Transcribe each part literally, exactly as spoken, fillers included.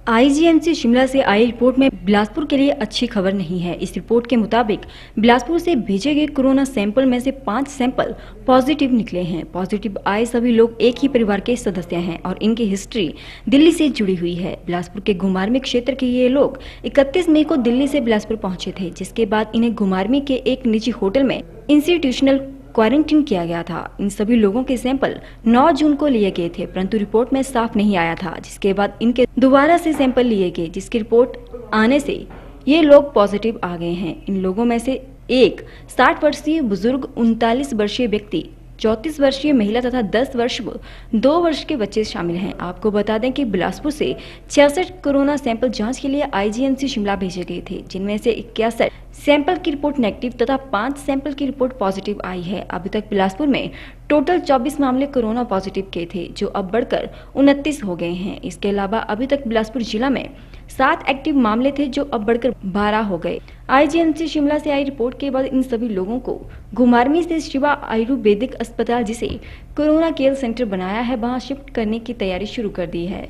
IGMC Shimla से आई report में बिलासपुर के लिए अच्छी खबर नहीं है। इस रिपोर्ट के मुताबिक बिलासपुर से भेजे गए कोरोना सैंपल में से पांच सैंपल पॉजिटिव निकले हैं। पॉजिटिव आए सभी लोग एक ही परिवार के सदस्य हैं और इनकी हिस्ट्री दिल्ली से जुड़ी हुई है। बिलासपुर के घुमारवी क्षेत्र के ये लोग इकतीस मई को दिल्ली से बिलासपुर पहुंचे थे, जिसके बाद इन्हें घुमारवी के एक निजी होटल में इंस्टीट्यूशनल क्वारंटीन किया गया था। इन सभी लोगों के सैंपल नौ जून को लिए गए थे, परंतु रिपोर्ट में साफ नहीं आया था, जिसके बाद इनके दोबारा से सैंपल लिए गए, जिसकी रिपोर्ट आने से ये लोग पॉजिटिव आ गए हैं। इन लोगों में से एक साठ वर्षीय बुजुर्ग, उनतालीस वर्षीय व्यक्ति, चौंतीस वर्षीय महिला तथा दस वर्ष व दो वर्ष के बच्चे शामिल हैं। आपको बता दें कि बिलासपुर से छियासठ कोरोना सैंपल जांच के लिए आईजीएमसी शिमला भेजे गए थे, जिनमें से इक्यासठ सैंपल की रिपोर्ट नेगेटिव तथा पांच सैंपल की रिपोर्ट पॉजिटिव आई है। अभी तक बिलासपुर में टोटल चौबीस मामले कोरोना पॉजिटिव के थे, जो अब बढ़कर उनतीस हो गए हैं। इसके अलावा अभी तक बिलासपुर जिला में सात एक्टिव मामले थे, जो अब बढ़कर बारह हो गए। आईजीएमसी शिमला से आई रिपोर्ट के बाद इन सभी लोगों को घुमारवी से शिवा आयुर्वेदिक अस्पताल, जिसे कोरोना केयर सेंटर बनाया है, वहां शिफ्ट करने की तैयारी शुरू कर दी है।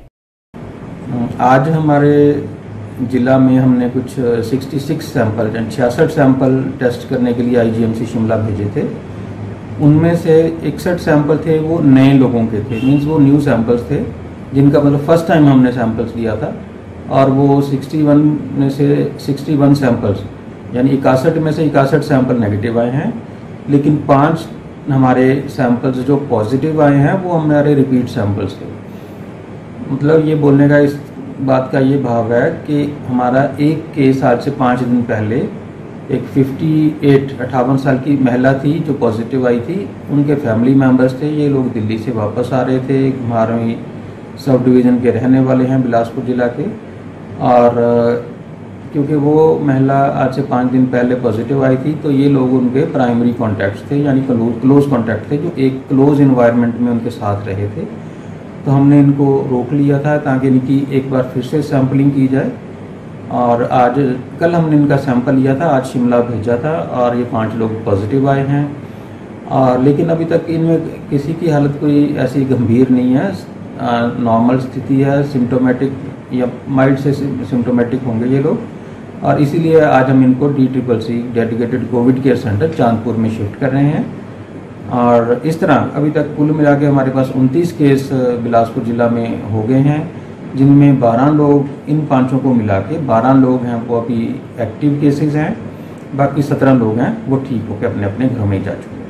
आज हमारे जिला में हमने कुछ छियासठ सैंपल छियासठ सैंपल टेस्ट करने के लिए आईजीएमसी शिमला भेजे थे। उनमें से इकसठ सैंपल थे वो नए लोगों के थे, मीन्स वो न्यू सैंपल्स थे, जिनका मतलब फर्स्ट टाइम हमने सैंपल्स लिया था। और वो इकसठ में से इकसठ सैंपल्स यानी इकसठ में से इकसठ सैंपल नेगेटिव आए हैं, लेकिन पांच हमारे सैंपल्स जो पॉजिटिव आए हैं वो हमारे रिपीट सैंपल्स थे। मतलब ये बोलने का इस बात का ये भाव है कि हमारा एक केस आज से पाँच दिन पहले एक अट्ठावन अट्ठावन साल की महिला थी जो पॉजिटिव आई थी। उनके फैमिली मेंबर्स थे, ये लोग दिल्ली से वापस आ रहे थे। घुमारवी सब डिवीज़न के रहने वाले हैं बिलासपुर जिला के। और क्योंकि वो महिला आज से पाँच दिन पहले पॉजिटिव आई थी, तो ये लोग उनके प्राइमरी कॉन्टैक्ट्स थे, यानी क्लोज कॉन्टैक्ट थे, जो एक क्लोज इन्वायरमेंट में उनके साथ रहे थे। तो हमने इनको रोक लिया था ताकि इनकी एक बार फिर से सैंपलिंग की जाए। और आज कल हमने इनका सैंपल लिया था, आज शिमला भेजा था और ये पांच लोग पॉजिटिव आए हैं। और लेकिन अभी तक इनमें किसी की हालत कोई ऐसी गंभीर नहीं है, नॉर्मल स्थिति है, सिम्टोमेटिक या माइल्ड से सिम्टोमेटिक होंगे ये लोग। और इसीलिए आज हम इनको D triple C dedicated covid care centre Chandpur में शिफ्ट कर रहे हैं। और इस तरह अभी तक कुल मिला के हमारे पास उनतीस केस बिलासपुर जिला में हो गए हैं, जिनमें बारह लोग, इन पांचों को मिला के बारह लोग हैं वो अभी एक्टिव केसेस हैं, बाकी सत्रह लोग हैं वो ठीक होकर अपने अपने घरों में जा चुके हैं।